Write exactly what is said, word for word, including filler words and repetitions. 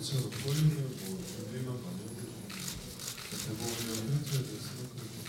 자체가 너무 떨리면 뭐 준비만 많이 하고 대본이랑 캐릭터에 대해 생각하고